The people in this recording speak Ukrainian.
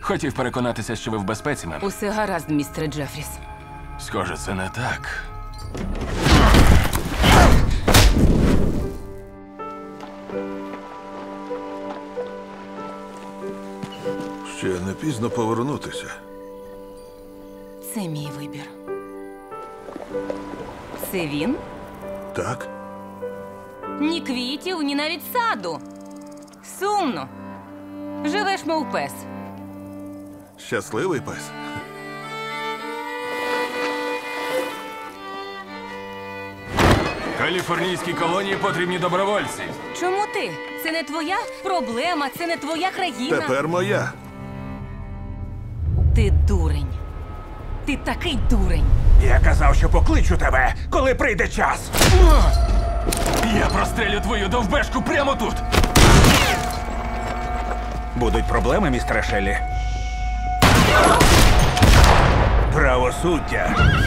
Хотів переконатися, що ви в безпеці, мем. Усе гаразд, містере Джефріс. Схоже, це не так. Ще не пізно повернутися. Це мій вибір. Це він? Так? Ні квітів, ні навіть саду. Сумно. Живеш, мов пес. Щасливий пес. Каліфорнійській колонії потрібні добровольці. Чому ти? Це не твоя проблема, це не твоя країна. Тепер моя. Ти дурень. Ти такий дурень. Я казав, що покличу тебе, коли прийде час. Я прострелю твою довбешку прямо тут. Будуть проблеми, містере Шеллі? Правосуддя